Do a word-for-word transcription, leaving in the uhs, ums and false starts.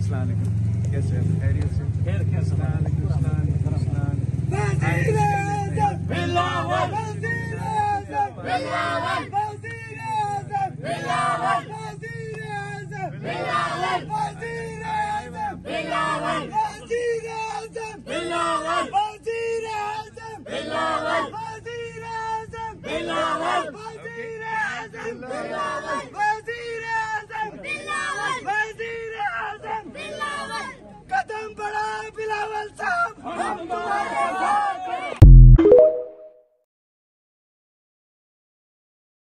अस्सलाम वालेकुम, कैसे हैं? खैरियत से? खैर खैर बिलावल कदम बढ़ा बिलावल साहब।